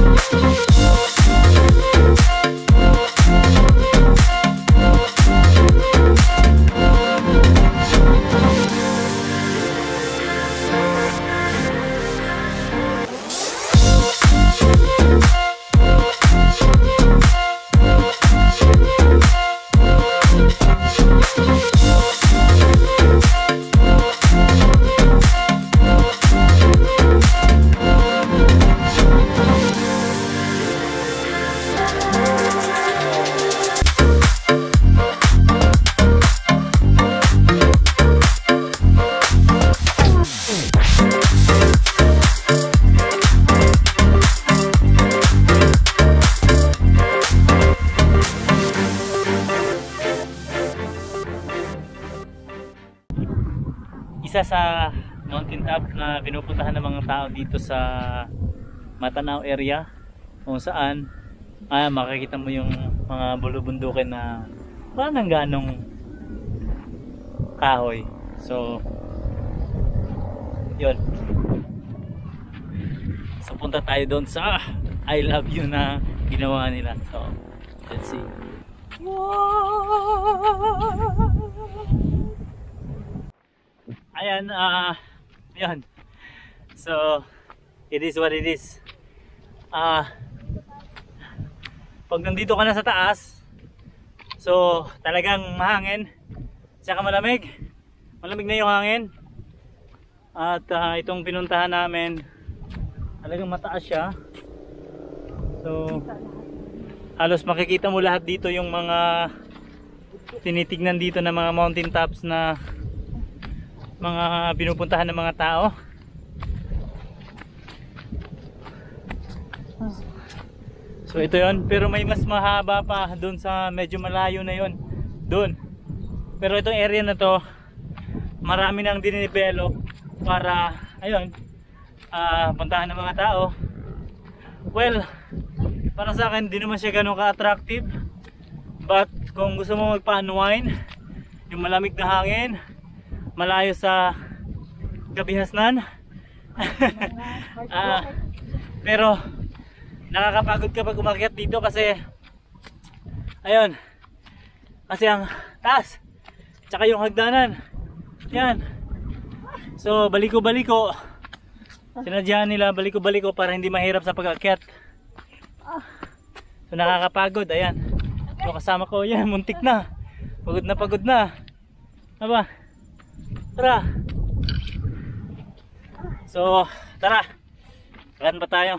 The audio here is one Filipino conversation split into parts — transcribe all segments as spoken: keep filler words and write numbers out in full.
Isa sa mountain top na pinupuntahan ng mga tao dito sa Matanao area, kung saan ah, makikita mo yung mga bulubundukin na parang ganong kahoy. So yun, so punta tayo doon sa I love you na ginawa nila. So let's see. Ayan, ah, uh, yun. So, it is what it is. Ah, uh, pag nandito ka na sa taas, so talagang mahangin, tsaka malamig. Malamig na yung hangin. At uh, itong pinuntahan namin, talagang mataas siya. So, halos makikita mo lahat dito yung mga tinitignan dito na mga mountain tops na mga pinupuntahan ng mga tao. So ito yon, pero may mas mahaba pa doon sa medyo malayo na yon doon. Pero itong area na to, marami nang dinidevelop para ayun, uh, puntahan ng mga tao. Well, para sa akin, di naman siya ganun ka-attractive. But kung gusto mo magpa-unwind, yung malamig na hangin, malayo sa kabihasnan, uh, pero nakakapagod kapag umakyat dito kasi ayun, kasi ang taas tsaka yung hagdanan yan. So baliko-baliko, sinadyahan nila baliko-baliko para hindi mahirap sa pag-akyat. So nakakapagod. Ayan, yung kasama ko, yan, muntik na, pagod na pagod na. Aba, tara. So tara, kakan pa tayo.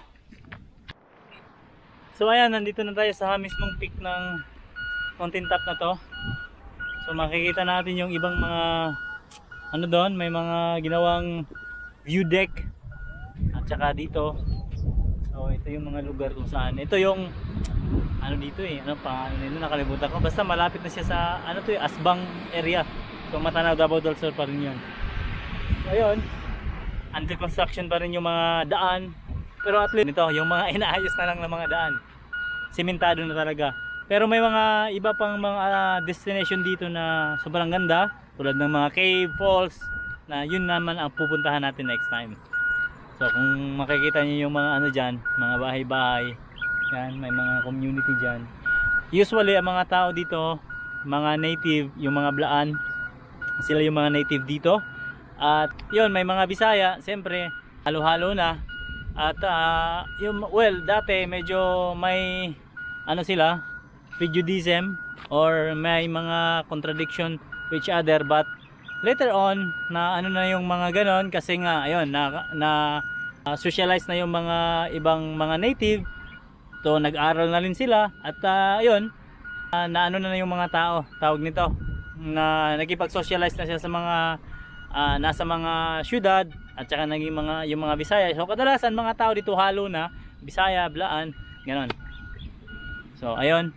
So ayan, nandito na tayo sa mismong peak ng mountain top na to. So makikita natin yung ibang mga ano doon, may mga ginawang view deck. At saka dito, so ito yung mga lugar kung saan. Ito yung ano dito eh, ano pa, ano nito, nakalimutan ko. Basta malapit na siya sa ano to, yung Asbang area. So Matanao, Davao del Sur pa rin yun. So ayun, under construction pa rin yung mga daan. Pero at least ito, yung mga inaayos na lang ng mga daan, simentado na talaga. Pero may mga iba pang mga uh, destination dito na sobrang ganda, tulad ng mga cave, falls, na yun naman ang pupuntahan natin next time. So kung makikita niyo yung mga ano dyan, mga bahay-bahay, yan, may mga community dyan. Usually ang mga tao dito, mga native, yung mga Blaan, sila yung mga native dito. At yun, may mga Bisaya, siyempre halo-halo na. At uh, yung, well, dati medyo may ano sila, prejudice or may mga contradiction with each other, but later on na ano na yung mga ganon, kasi nga ayun, na, na uh, socialize na yung mga ibang mga native. So nag-aral na rin sila at uh, ayun, uh, na ano na yung mga tao, tawag nito, na nakipag-socialize na siya sa mga uh, nasa mga syudad at saka naging mga yung mga Bisaya. So kadalasan mga tao dito halo na Bisaya, Blaan, ganon. So ayun.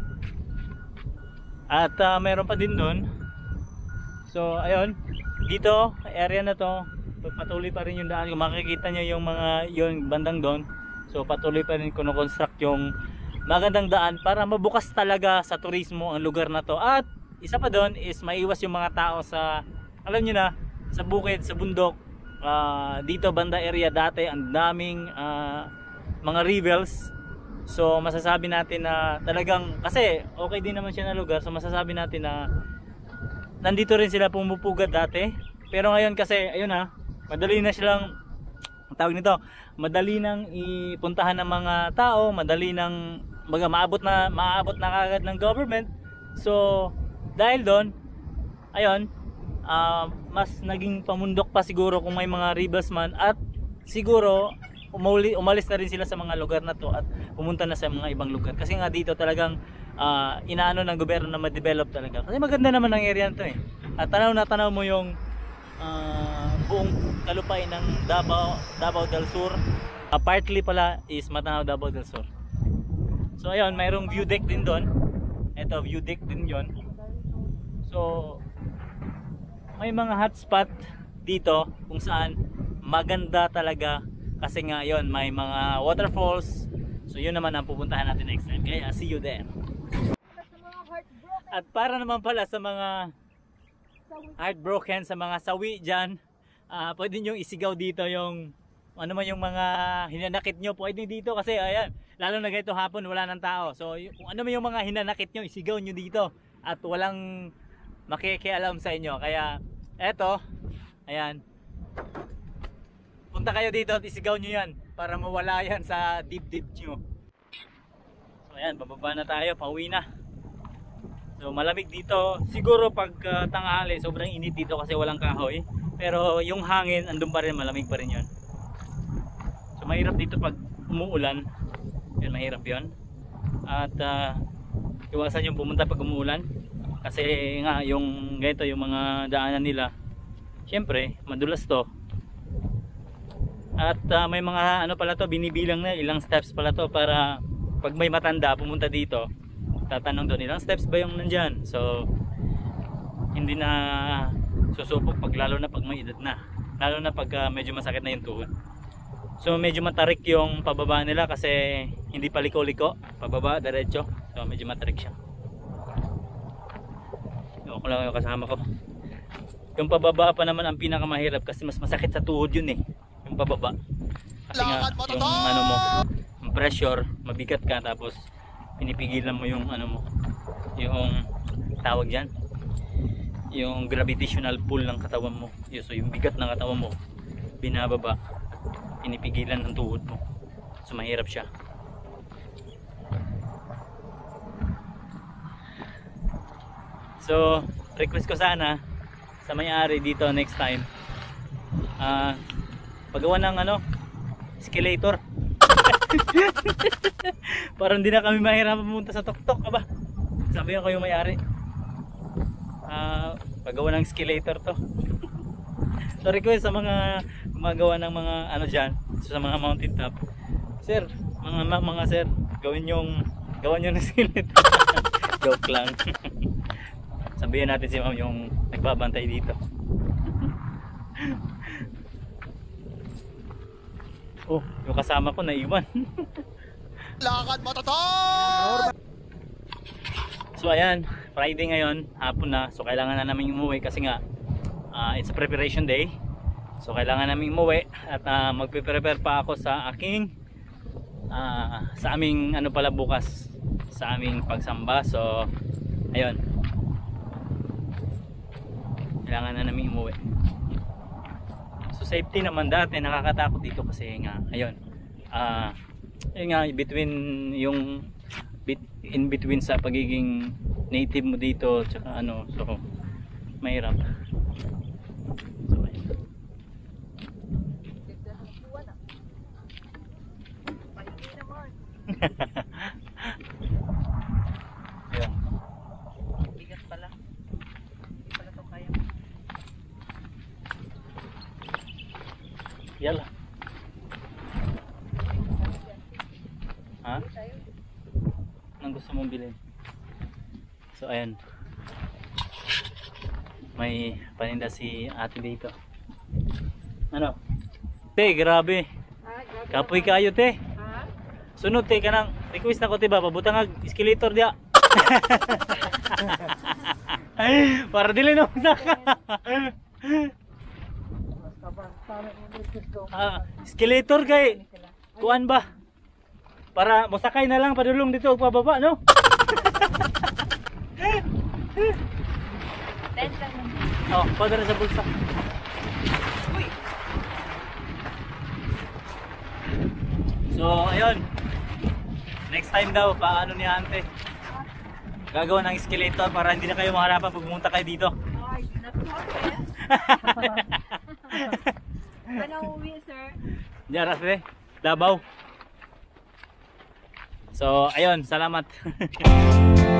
At uh, mayroon pa din doon. So ayun, dito area na to, patuloy pa rin yung daan. Kung makikita nyo yung mga yung bandang doon, so patuloy pa rin kino-construct yung magandang daan para mabukas talaga sa turismo ang lugar na to. At isa pa doon is maiwas yung mga tao sa, alam nyo na, sa bukid, sa bundok. Uh, dito banda area dati ang daming uh, mga rebels. So masasabi natin na talagang, kasi okay din naman siya na lugar, so masasabi natin na nandito rin sila pumupugad dati. Pero ngayon kasi ayun na, madali na silang, ang tawag nito, madali nang ipuntahan ng mga tao, madali nang baga maabot na maabot na kagad ng government. So dahil doon, ayun, uh, mas naging pamundok pa siguro kung may mga rebels man, at siguro umuli, umalis na rin sila sa mga lugar na to at pumunta na sa mga ibang lugar. Kasi nga dito talagang uh, inaano ng gobyerno na ma-develop talaga. Kasi maganda naman ang area nito eh. At tanaw na tanaw mo yung uh, buong talupay ng Davao, Davao del Sur. Uh, partly pala is Matanaw, Davao del Sur. So ayun, mayroong view deck din doon. Ito, view deck din yon. So may mga hotspot dito kung saan maganda talaga. Kasi nga yon, may mga waterfalls. So yun naman ang pupuntahan natin next time. Kaya see you there. At para naman pala sa mga heartbroken, sa mga sawi dyan, uh, pwede nyo isigaw dito yung ano man yung mga hinanakit nyo. Pwede dito kasi ayan, lalo na ganito hapon wala ng tao. So kung ano man yung mga hinanakit nyo, isigaw nyo dito. At walang makikialam sa inyo. Kaya eto, ayan, punta kayo dito at isigaw nyo yan para mawala yan sa dibdib nyo. So ayan, bababa na tayo, pauwi na. So malamig dito, siguro pag uh, tanghali sobrang init dito kasi walang kahoy. Pero yung hangin andun pa rin, malamig pa rin yun. So mahirap dito pag umuulan. Yun, mahirap yun. At uh, iwasan yung pumunta pag umuulan. Kasi nga yung ganito, yung mga daanan nila, syempre madulas to. At uh, may mga ano pala to, binibilang na ilang steps pala to para pag may matanda pumunta dito, tatanong doon ilang steps ba yung nandyan. So hindi na susupok pag, lalo na pag may edad na, lalo na pag uh, medyo masakit na yung tuhod. So medyo matarik yung pababa nila kasi hindi pa liko-liko, pababa diretso. So medyo matarik siya. Ako lang yung kasama ko. Yung pababa pa naman ang pinakamahirap kasi mas masakit sa tuhod yun eh, yung pababa. Kasi nga yung ano mo, yung pressure, mabigat ka, tapos pinipigilan mo yung ano mo, yung tawag dyan, yung gravitational pull ng katawan mo. So yung bigat ng katawan mo binababa, pinipigilan ng tuhod mo. So mahirap siya. So request ko sana sa may-ari dito next time, uh, paggawa ng ano, escalator. Parang hindi na kami mahirap pumunta sa tuktok. Aba, sabi ko yung may-ari, uh, paggawa ng escalator to. So request sa mga gumagawa ng mga ano dyan, so, sa mga mountain top, sir, mga mga, mga sir, gawin yung gawan nyo ng escalator. Joke lang. Sabihin natin si ma'am yung nagbabantay dito. Oh, yung kasama ko naiwan. Lakad matator! So ayan, Friday ngayon, hapon na. So kailangan na namin umuwi kasi nga uh, it's a preparation day. So kailangan namin umuwi at uh, magpe-prepare pa ako sa aking uh, sa aming ano pala bukas, sa aming pagsamba. So ayun, kailangan na namin umuwi. So safety naman, dati nakakatakot dito kasi nga ayun, ah uh, yun nga, between yung bit, in between sa pagiging native mo dito tsaka ano, so mahirap. So ayun. Ayun. Bigat pala. Hindi pala to kaya. Yala. Ha? Anong gusto mong bilhin? So ayan, may paninda si ate dito. Ano? Te, grabe. Kapoy kayo te. Sunod te, kanang request na ko te ba, pabutang ag escalator dia. Para dili na usaka. Ah, escalator kay kuan ba? Para musakay na lang padulong dito ug pababa, no? Tent lang. Oh, padara sa bulsa. Uy. So, ayun. Next time daw, paano ni Ante? Gagawa ng escalator para hindi na kayo maharapan pag pumunta kayo dito. Ay, not-not Ano uwi, sir? Diyan, Rasre. Davao. So, ayun. Salamat.